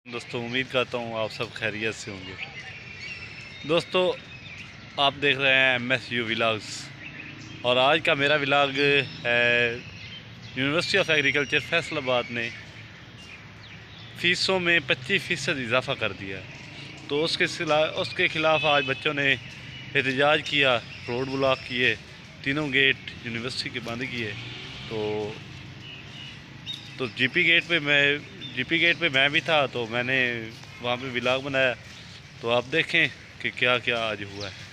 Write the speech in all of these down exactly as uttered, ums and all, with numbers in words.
दोस्तों उम्मीद करता हूँ आप सब खैरियत से होंगे। दोस्तों आप देख रहे हैं एम एस यू व्लॉग्स और आज का मेरा व्लॉग है यूनिवर्सिटी ऑफ एग्रीकल्चर फैसलाबाद ने फ़ीसों में पच्चीस फ़ीसद इजाफ़ा कर दिया। तो उसके उसके ख़िलाफ़ आज बच्चों ने एहतजाज किया, रोड ब्लॉक किए, तीनों गेट यूनिवर्सिटी के बंद किए। तो तो जीपी गेट पे मैं जीपी गेट पे मैं भी था, तो मैंने वहाँ पे व्लॉग बनाया। तो आप देखें कि क्या क्या आज हुआ है।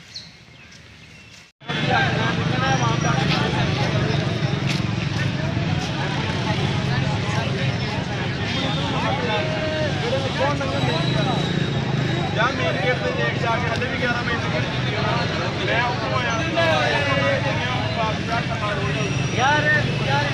यार यार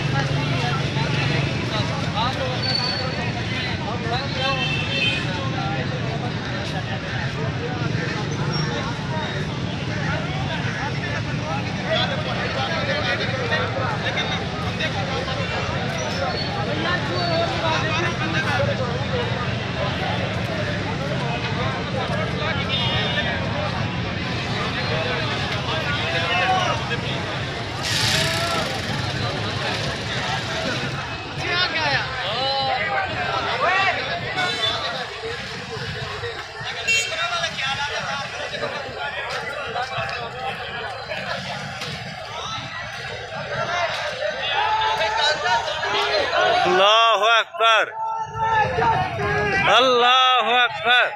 अल्लाहु अकबर, अल्लाहु अकबर।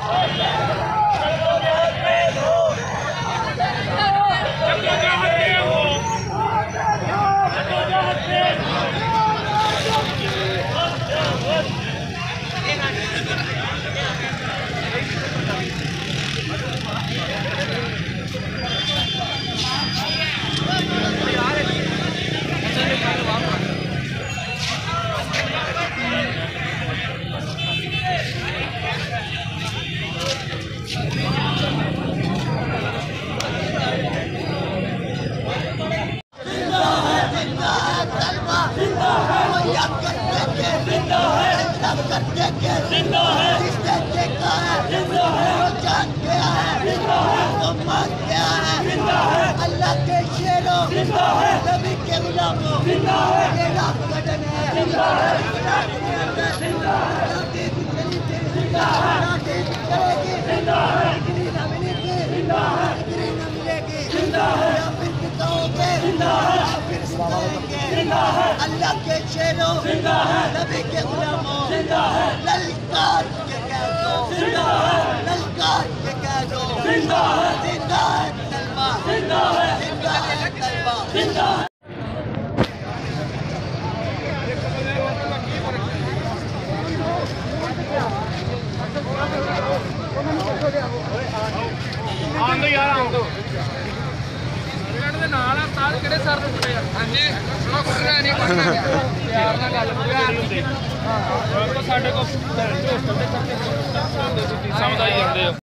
जिंदा है, जिसने देखा है, जिंदा है, वो जान गया है, जिंदा है, वो मान गया है, जिंदा है, अल्लाह के शेरों, जिंदा है, नबी के गुलामों, जिंदा है, ये रात गठन है, जिंदा है, जिंदा है, रातें भी चली थी, जिंदा है, रातें भी चलेगी, जिंदा है, डिग्री न मिलेगी, जिंदा है, डिग्री न मिलेगी, जिंदा है, या फिर बिताओगे, जिंदा है, या फिर सिखाएंगे, जिंदा है, अल्लाह के शेरों, जिंदा है, नबी के गुलामों, जिंदा है, ललकार के कह दो, जिंदा है, ललकार के कह दो, जिंदा है, जिंदा है तलवा, जिंदा है, जिंदा है तलवा, जिंदा है। आंदो यार आंदो ਨਾਲ ਆ ਸਾਲ ਕਿਹੜੇ ਸਰ ਨੂੰ ਪੁੱਛਿਆ ਹਾਂਜੀ ਸੁਣੋ ਕੁਝ ਨਹੀਂ ਕਰਨਾ ਪਿਆਰ ਨਾਲ ਗੱਲ ਹੁੰਦੀ ਹਾਂ ਸਾਡੇ ਕੋਲ ਹੋਸਟਲ ਦੇ ਖਰਚੇ ਸਮਝਾਈ ਜਾਂਦੇ ਹੋ।